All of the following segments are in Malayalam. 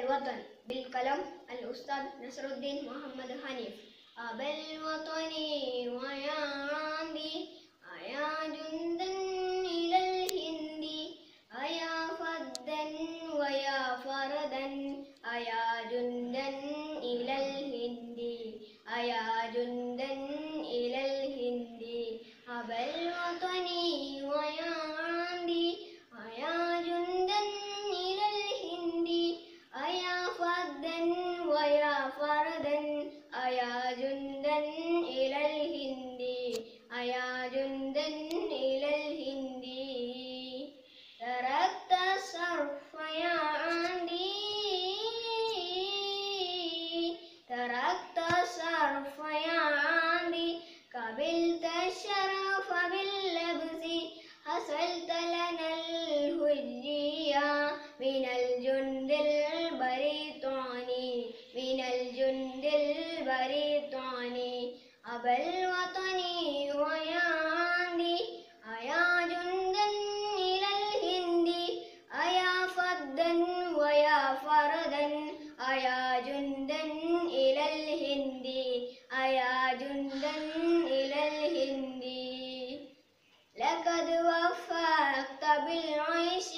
الوطن بالقلم الأستاذ نصر الدين محمد حنيف. أبا الوطن ويا عندي أيا جندا إلى الهند أيا فدا ويا فردا أيا جندا إلى الهند أيا جندا إلى الهند. أبا الوطن ويا عندي أيا جندا إلى الهند أيا فدا ويا فردا أيا جندا إلى الهند أيا جندا إلى الهند. تركت الصرف يا عندي تركت الصرف يا عندي قبلت الشرف باللبس حصلت لنا الهجية من الجند البريطاني من الجند البريطاني. أبا الوطن ويا عندي أيا جندا إلى الهند أيا فدا ويا فردا أيا جندا إلى الهند أيا جندا إلى الهند. لقد وفقت بالعيش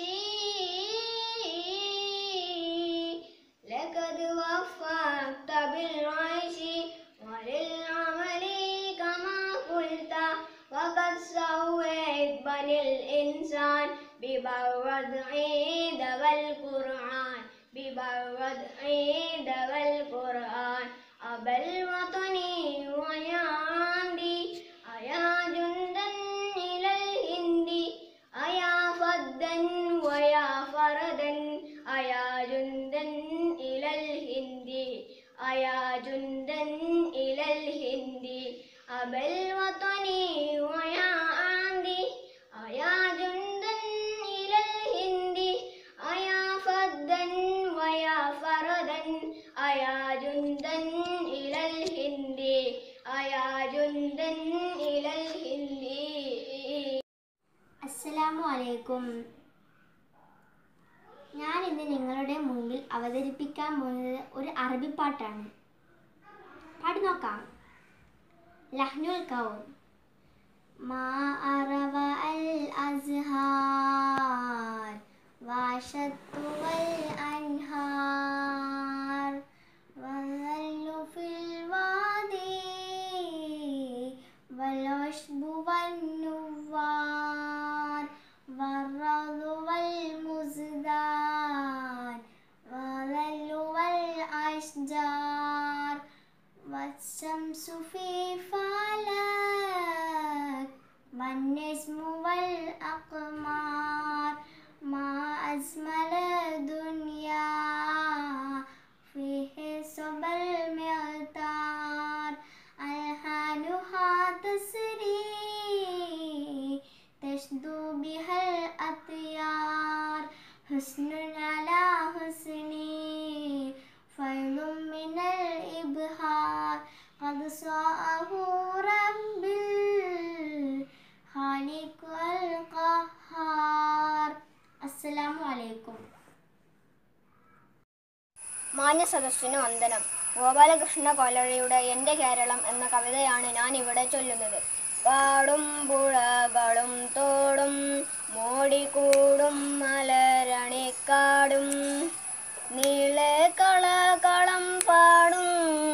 لقد وفقت بالعيش وللعمل كما قلت وقد سويت بني الإنسان ببرد عيد والقرآن ببرد عيد والقرآن. أبا الوطن ويا عندي أيا جندا إلى الهند أيا فدا ويا فردا أيا جندا إلى الهند أيا جندا إلى الهند. أبا الوطن ويا عندي أيا جندا إلى الهند أيا فدا ويا فردا أيا جندا إلى الهند أيا جندا إلى الهند. അസ്സലാമു അലൈക്കും. ഞാൻ ഇന്ന് നിങ്ങളുടെ മുമ്പിൽ അവതരിപ്പിക്കാൻ പോകുന്നത് ഒരു അറബി പാട്ടാണ്. പാടി നോക്കാം. ലഹ്നുൽ കൗൻ. മാ അറവ അൽ അസ്ഹാർ വശത്തു വൽ അൻഹാർ വല്ലു ഫിൽ വാദി വൽ ഉശ്ബു വൻ നുവാർ والرعد والمزدان والظل والأشجار والشمس في فلك والنجم والأقمار ما أجمل الدنيا فيه صب المعطار ألحانها تسري تشدو بها الأطيار حسن على حسن فيض من الإبهار قد صاءه رب الخالق القهار. السلام عليكم. മാന്യ സദസ്സിന് വന്ദനം. ഗോപാലകൃഷ്ണ കൊലഴിയുടെ എൻ്റെ കേരളം എന്ന കവിതയാണ് ഞാൻ ഇവിടെ ചൊല്ലുന്നത്. കാടും പുഴകളും തോടും മോടിക്കൂടും മലരണിക്കാടും നീളെ കളകളം പാടും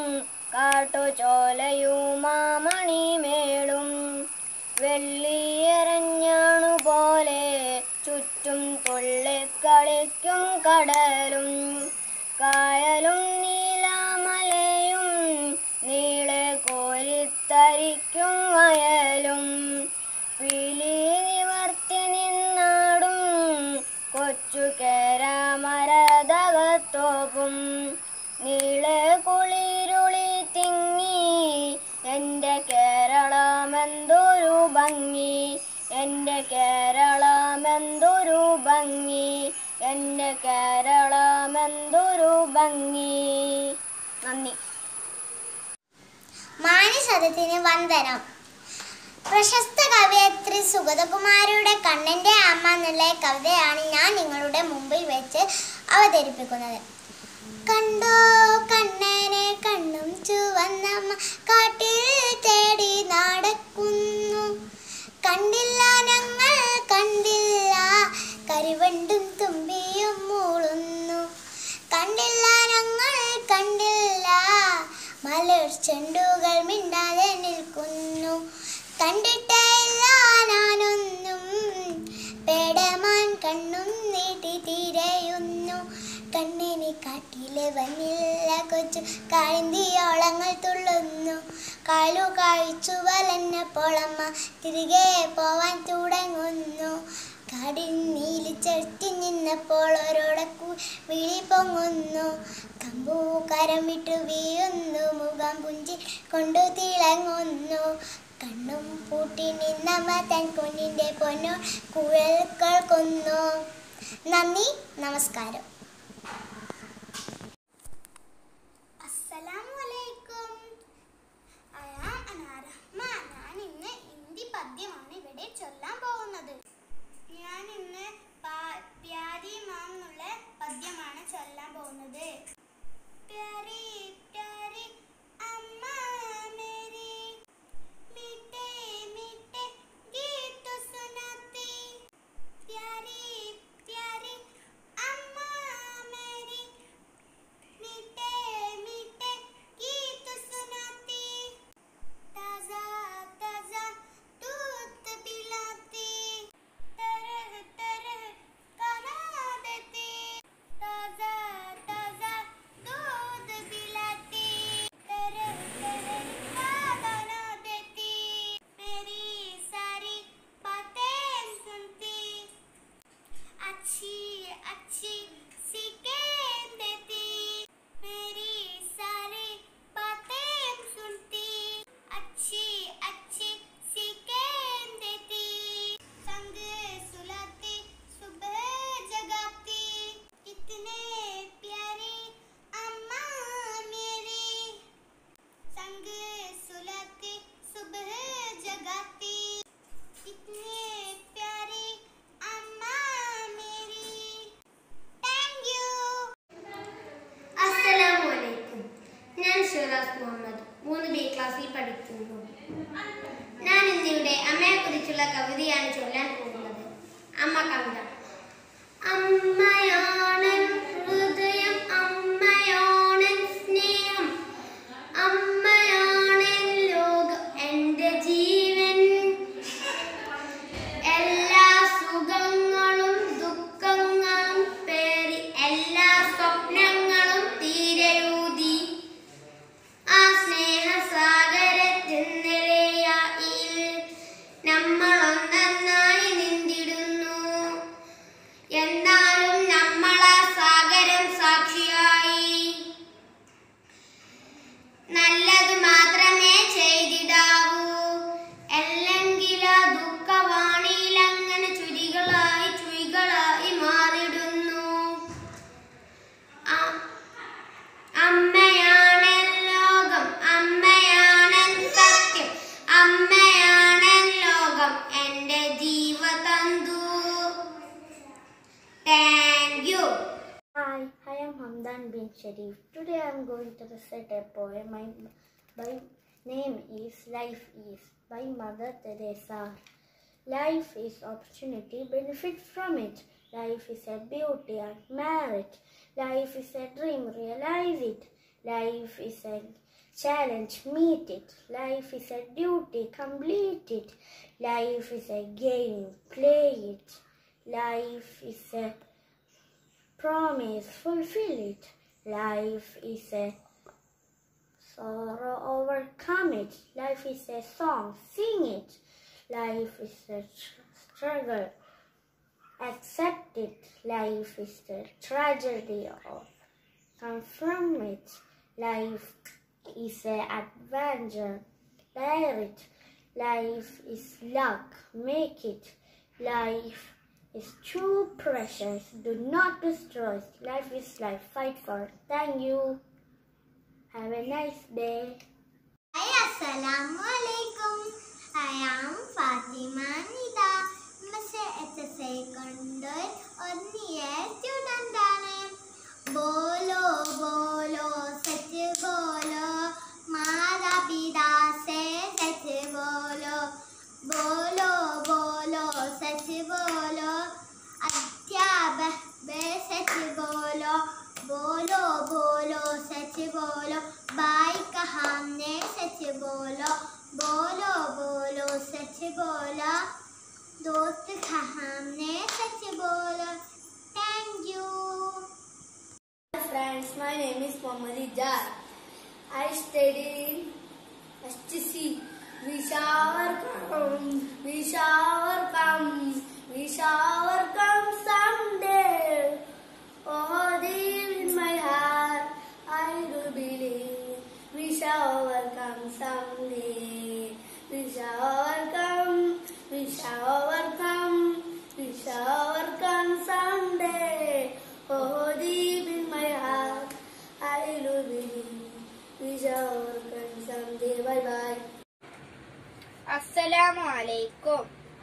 കാട്ടുചോലയുമാമണിമേടും വെള്ളിയരഞ്ഞാണു പോലെ ചുറ്റും തുള്ളിക്കളിക്കും കടലും കായലും നീലാമലയും നീളെ കോരിത്തരിക്കും വയലും വിളി നിവർത്തി നിന്നാടും കൊച്ചു കേരാമരതകത്തോപ്പും നീളെ കുളിരുളി തിങ്ങി എൻ്റെ കേരളമെന്തൊരു ഭംഗി എൻ്റെ കേരളമെന്തൊരു ഭംഗി എൻ്റെ കേരളമെന്തൊരു ഭംഗി. നന്ദി. മാന്യസദസ്സിന് വന്ദനം. പ്രശസ്ത കവയത്രി സുഗതകുമാരിയുടെ കണ്ണൻ്റെ അമ്മ എന്നുള്ള കവിതയാണ് ഞാൻ നിങ്ങളുടെ മുമ്പിൽ വെച്ച് അവതരിപ്പിക്കുന്നത്. കണ്ടോ കണ്ണനെ കണ്ണും ചുവന്നമ്മ കാട്ടിൽ തേടി നടക്കുന്നു. കണ്ടില്ല ഞങ്ങൾ കണ്ടില്ല കരിവണ്ടും തുമ്പിയും മൂളുന്നു. കണ്ടില്ല ഞങ്ങൾ കണ്ടില്ല മലർ ചെണ്ടുകൾ മിണ്ടാതെ നിൽക്കുന്നു. കണ്ടിട്ടേ ഇല്ല ഞാനൊന്നും പേടമാൻ കണ്ണും നീട്ടി തിരയുന്നു. കണ്ണിന് കാട്ടിലെ വന്നില്ല കൊച്ചു കാളിന്തിയോളങ്ങൾ തുള്ളുന്നു. കാലു കഴിച്ചു വലഞ്ഞപ്പോളമ്മ തിരികെ പോവാൻ തുടങ്ങുന്നു. കാടിൽ നീലിച്ചെത്തി നിന്നപ്പോൾ ഒരോടക്കു വിളി പൊങ്ങുന്നു. കമ്പൂ കരം വിട്ടു വീഴുന്നു, മുഖം പുഞ്ചി കൊണ്ടു തിളങ്ങുന്നു. കണ്ണും പൂട്ടി നിന്നമ്മ തൻ കുഞ്ഞിൻ്റെ പൊന്നു കുഴൽ കേൾക്കുന്നു. നന്ദി, നമസ്കാരം. അസ്സലാമലൈക്കും. ഞാൻ ഇന്ന് ഹിന്ദി പദ്യമാണ് ഇവിടെ ചൊല്ലാൻ പോകുന്നത്. ഞാൻ ഇന്ന് പ്യാരി മാം എന്നുള്ള പദ്യമാണ് ചൊല്ലാൻ പോകുന്നത്. പ്യാരി പ്യാരി അമ്മ മേരി मीठे मीठे गीत सुनाती. प्यारी प्यारी अम्मा मेरी मीठे मीठे गीत सुनाती. ताजा ताजा दूध पिलाती. तरह तरह खाना देती. ताजा ताजा दूध पिलाती. तरह तरह खाना देती. मेरी सारी बातें सुनती. अच्छी अच्छी सीखें देती. मेरी सारी बातें सुनती. अच्छी अच्छी सीखें देती. संग सुलाती सुबह जगाती. कितने प्यारी अम्मा मेरी. संग सुलाती सुबह जगाती. कितने प्यारी अम्मा मेरी. Thank you. അസ്സലാമലൈക്കും. ഞാൻ ഷിറാസ് മുഹമ്മദ് 3B ക്ലാസ്സിൽ പഠിക്കുന്നു. ഞാൻ ഇന്നിവിടെ അമ്മയെക്കുറിച്ചുള്ള കവിതയാണ് ചൊല്ലാൻ പോകുന്നത്. അമ്മ കവിത. അമ്മയാണൻ ഹൃദയം, അമ്മയാണൻ സ്നേഹം, അമ്മയാണൻ ലോകം എൻ്റെ ജീവൻ. എല്ലാ സുഖങ്ങളും ദുഃഖങ്ങളും പേറി എല്ലാ സ്വപ്നങ്ങളും തീരെയൂതി ആ സ്നേഹസാഗരത്തിനിരയായിൽ നമ്മളൊന്നായി നീന്തിടുന്നു. എന്നാലും നമ്മളാ സാഗരം സാക്ഷിയായി നല്ലത് മാത്രമേ ചെയ്തിടാവൂ. അല്ലെങ്കിൽ ആ ദുഃഖവാണിയിൽ അങ്ങനെ ചുഴികളായി മാറിടുന്നു. അമ്മയാണ് ലോകം, അമ്മയാണ് സത്യം, അമ്മയാണ് ലോകം എൻ്റെ ജീവതന്തു. Thank you. Hi, I am Hamdan bin Sharif. Today I am going to recite a poem. My name is Life Is by Mother Teresa. Life is opportunity, benefit from it. Life is a beauty, admire it. Life is a dream, realize it. Life is a challenge, meet it. Life is a duty, complete it. Life is a game, play it. Life is a promise, fulfill it. Life is a sorrow, overcome it. Life is a song, sing it. Life is a struggle, accept it. Life is a tragedy, confront it. Life is an adventure, dare it. Life is luck, make it. Life is too precious, do not destroy it. Life is life, fight for it. Thank you. Have a nice day. Hi, Assalamualaikum. I am Fatima Nida. Mase HSA Kondor और निये student आने बोलो बोलो दोस्त हमने सच बोला। Thank you. Friends, my name is Mohammad Ijaz. I study in HTC. We shall come someday. Oh, deep in my heart, I do believe we shall come someday. We shall come someday. Oh, deep in my heart, I do believe we shall come someday. Bye bye. السلام عليكم.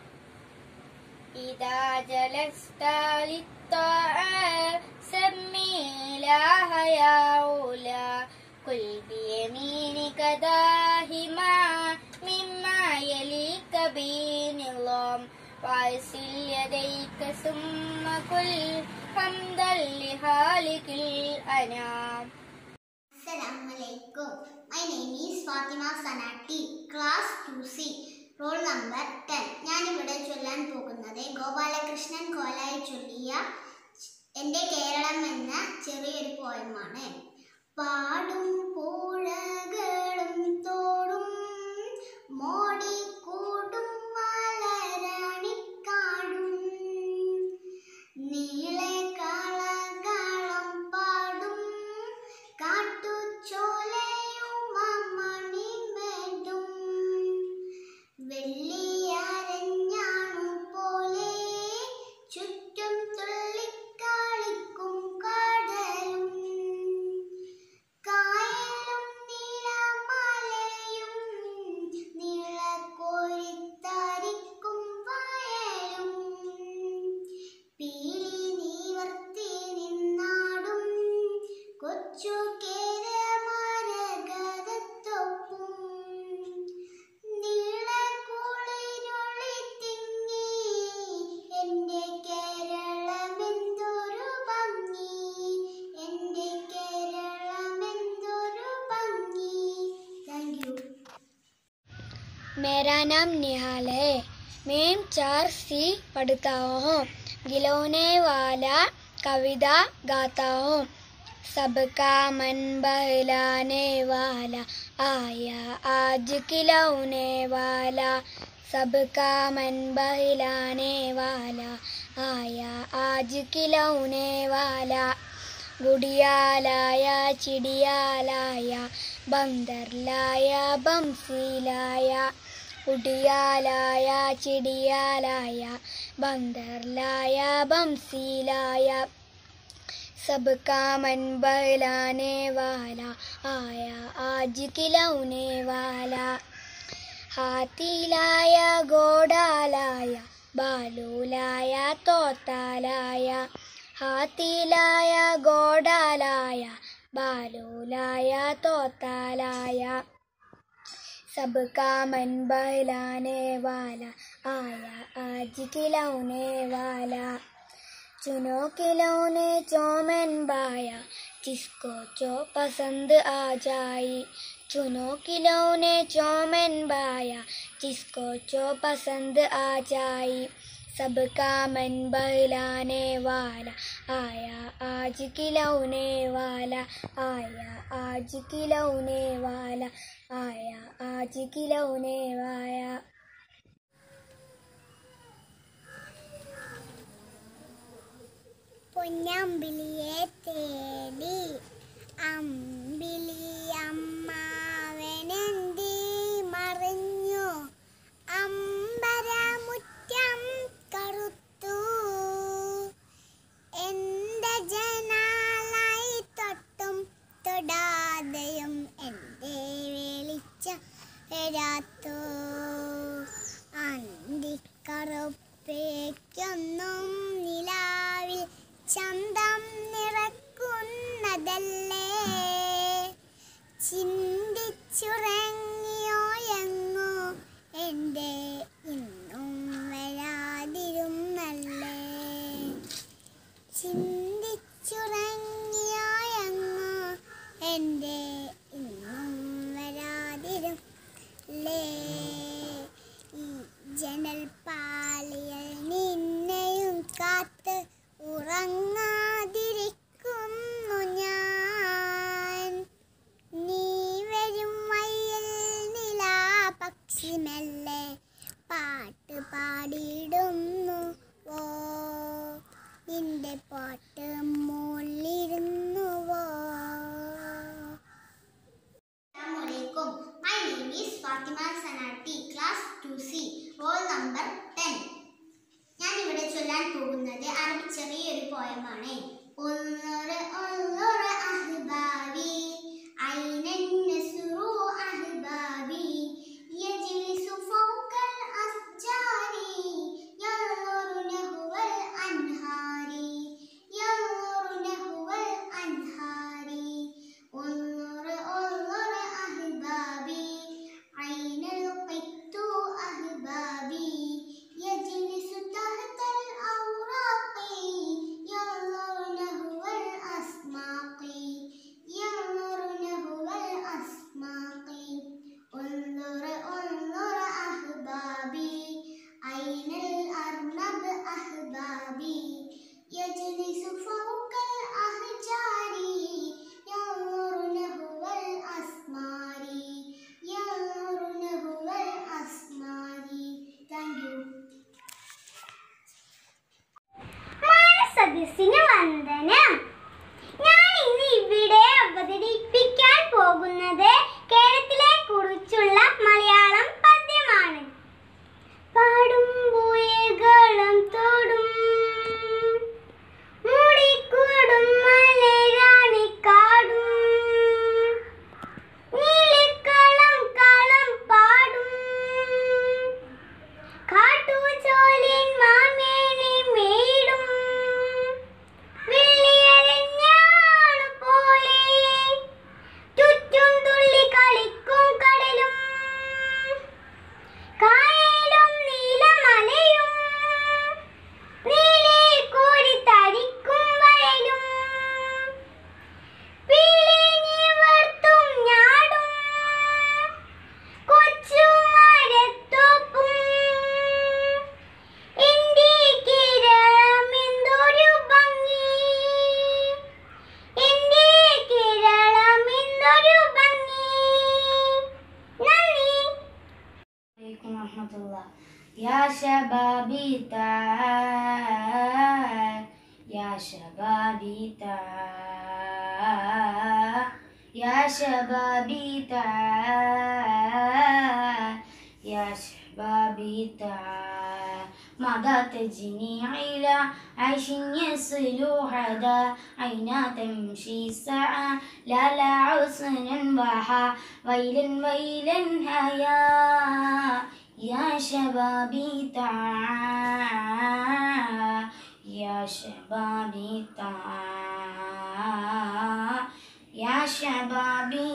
إذا جلست للطاعة سمي الله يا أولى قل بيمينك داهما مما يليك بنظام وأرسل يديك ثم كل حمدا لخالق الأنام. Assalamualaikum. My name is Fatima Sanati, class 2C, roll number 10. ഞാനിവിടെ ചൊല്ലാൻ പോകുന്നത് ഗോപാലകൃഷ്ണൻ കോലായി ചൊല്ലിയ എൻ്റെ കേരളം എന്ന ചെറിയൊരു പോയമാണ്. പാടും പുഴകളും തോടും മോടിക്കൂടും മലരണിക്കാടും നീളെ കളകളം പാടും കാട്ടുചോലയും മണിമേടും വെള്ളിയരഞ്ഞാണു പോലെ ചുറ്റും തുള്ളിക്കളിക്കും കടലും കായലും നിലമലയും നിളക്കോരിത്തരിക്കും വയലും പീലി നിവർത്തി നിന്നാടും കൊച്ചു കേരമരകതത്തൊപ്പും നീളക്കുളിരുളി തിങ്ങി എൻ്റെ കേരളമെന്തൊരു ഭംഗി, എൻ്റെ കേരളമെന്തൊരു ഭംഗി. Thank you. मेरा नाम निहाल है। मैं 4C पढ़ता हूँ। गिलोने वाला कविता गाता हूँ। सबका मन बहलाने वाला आया आज खिलौने वाला। सबका मन बहलाने वाला आया आज खिलौने वाला। गुड़िया लाया चिड़िया लाया बंदर लाया बंसी लाया। गुड़िया लाया चिड़िया लाया बंदर लाया बंसी लाया। सबका मन बहलाने वाला आया आज खिलौने वाला। हाथी लाया घोड़ा लाया बालू लाया तोता लाया। हाथी लाया घोड़ा लाया बालू लाया तोता लाया। सबका मन बहलाने वाला आया आज खिलौने वाला। चुनो खिलौने चौमन बाया जिसको जो पसंद आ जाई। चुनो खिलौने चौमन बाया जिसको जो पसंद आ जाई। सबका मन बहलाने वाला आया आज खिलौने वाला आया आज खिलौने वाला आया आज खिलौने वाला। പൊന്നമ്പിളിയെ തേടി അമ്പിളി അമ്മാവനെന്തി മറിഞ്ഞു. അമ്പരമുറ്റം കറുത്തു എൻ്റെ ജനാലായി തൊട്ടും തൊടാതെയും എൻ്റെ വെളിച്ചം വരാത്തു. അന്തിക്കറുപ്പേക്കൊന്നും നിലാവിൽ ചന്തം നിറക്കുന്നതല്ലേ. ചിന്തിച്ചുറങ്ങിയോ എങ്ങോ എൻ്റെ ഇന്നും വരാതിരുന്നല്ലേ. ചിന്തിച്ചുറങ്ങിയോ എങ്ങോ എൻ്റെ ഇന്നും വരാതിരുന്നല്ലേ. ഈ ജനൽ പാളിയ മെല്ലെ പാട്ട് പാടിയിടുന്നു വോ നിന്റെ പാട്ട് മുള്ളിരുന്നുവോ. Assalamualaikum. My name is Fatima Sanati, class 2C, roll number 10. ഞാൻ ഇവിടെ ചൊല്ലാൻ പോകുന്നത് അറബി ചെറിയൊരു പോയമാണ്. ഉള്ളൊരു ഉള്ളൊരു അഹ്ബാബി ഐനൻ നസ്റു അഹ്ബാബി യജ്ലിസു ഫൗകൽ അസ്ജാരി യൻദുറു നഹ്വൽ അൻഹാരി യൻദുറു നഹ്വൽ അൻഹാരി. ഉള്ളൊരു ഉള്ളൊരു അഹ്ബാബി ഐനൽ ഖിത്തു അഹ്ബാബി യജ്ലിസു തഹ്തൽ ഔറാഖി യൻദുറു നഹ്വൽ അസ്മാഖി യൻദുറു നഹ്വൽ അസ്മാഖി. ഉള്ളൊരു ഉള്ളൊരു അഹ്ബാബി ഐനൽ അർനബ് അഹ്ബാബി യജ്ലിസു ഫൗകൽ അഹ്ജാരി യൻദുറു നഹ്വൽ അസ്മാരി യൻദുറു നഹ്വൽ അസ്മാരി. Thank you. സദസ്സിന് വന്ദനം. ഞാൻ ഇന്ന് ഇവിടെ അവതരിപ്പിക്കാൻ പോകുന്നത് കേരളത്തിലെ കുറിച്ചുള്ള മലയാളം പദ്യമാണ്. പാടും പുഴകളും തോടും മൂടിക്കൂടും മലരാണിക്കാടും നീലിക്കളം കളം പാടും കാട്ടുചോലിൻ മാമേനി മേടും വെള്ളിയരഞ്ഞാണു പോലെ ചുറ്റും തുള്ളി കളിക്കും കടലും കായലും നീലമലയും നീലേ കോരി തരിക്കും വയലും പീലിനിവർത്തും ഞാടും കൊച്ചുമരത്തോപ്പും എന്റെ കേരളമെന്തൊരു ഭംഗി എന്റെ കേരളമെന്തൊരു ഭംഗി. നന്ദി. عليكم ورحمة الله. يا شبابي تعال يا شبابي تعال يا شبابي تعال يا شبابي تعال ماذا تجني إلى عيش يصل حدا عينا تمشي ساعة لا لا عسنا وحا ويلا ويلا هيا يا شبابي تعال يا شبابي تعال يا شبابي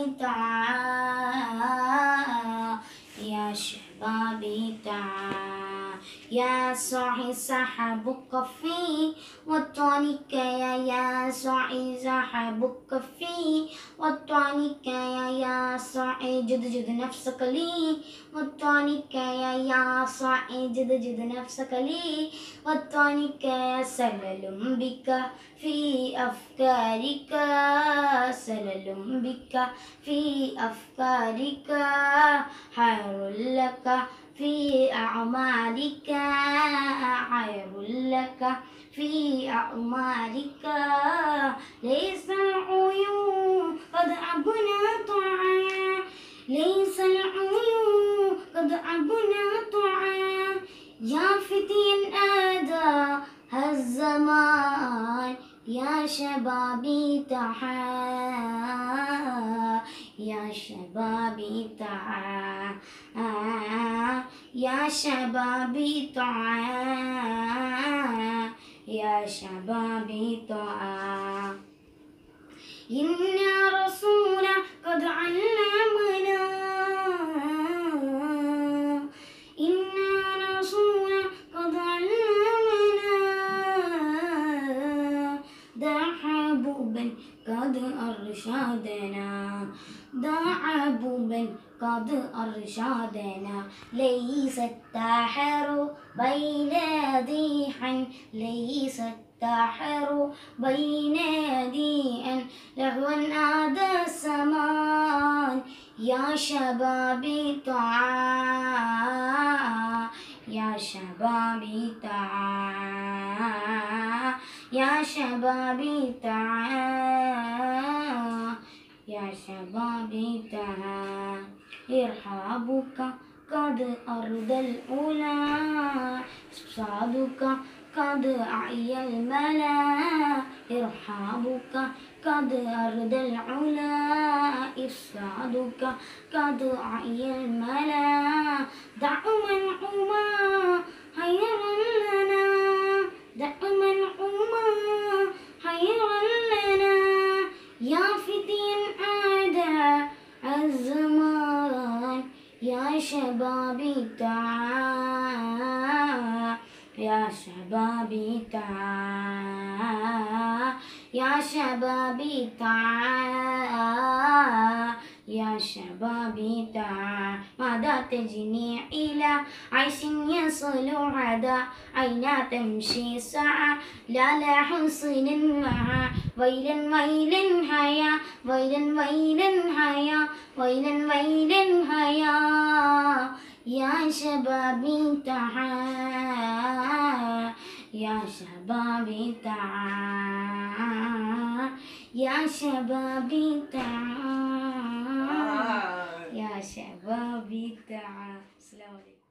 تعال يا شبابي تعال يا صاحي سحبك في وطنك يا صاحي سحبك في وطنك يا صاحي جد جد نفسك لي وطنك يا صاحي جد جد نفسك لي وطنك سلل بك في أفكارك سلل بك في أفكارك خير لك في أعمالك خير لك في أعمالك ليس العيون قد عبنا طعام ليس العيون قد عبنا طعام يا فتي آدى الزمان يا شبابي تعال يا شبابي تعال يا شبابي تعال يا شبابي تعال إن رسول قد علمنا إن رسول قد علمنا دعبوبا قد أرشدنا دعبوبا قد أرشدنا ليس التحر بين ذيحا ليس التحر بين ذيئا لهوا هذا الزمان يا شبابي تعال يا شبابي تعال يا شبابي تعال يا شبابي تعال ارحابك قد أرضى الأولى صادك قد أعيا الملا ارحابك قد أرضى العلا إرشادك قد أعيا الملا دع من عما خيرا لنا دع من عما خيرا لنا يا فتيا أعدى الزمان يا شبابي تعال يا شبابي تعال يا شبابي تعال يا شبابي تعال ماذا تجني إلى عيش يصل عدا أين تمشي ساعة لا حصن معها ويلا ويلا هيا ويلا ويلا هيا ويلا ويلا هيا يا شبابي تعال يا شبابي تعال يا شبابي تعال يا شبابي تعال. السلام عليكم.